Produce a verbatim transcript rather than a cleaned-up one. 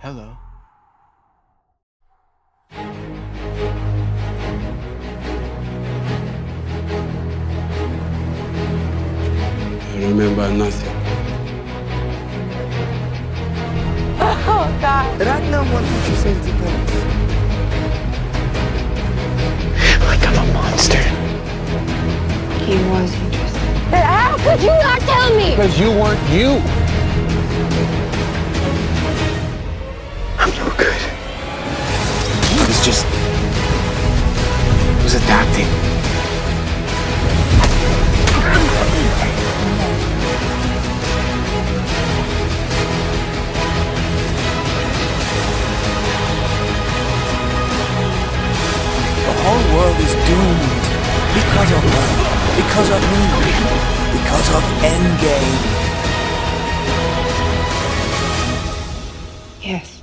Hello. I remember nothing. Oh, God. Ragnar wanted to save the girls. Like I'm a monster. He was interested. How could you not tell me? Because you weren't you. I'm no good. It was just... It was adapting. The whole world is doomed. Because of her. Because of me. Because of Endgame. Yes.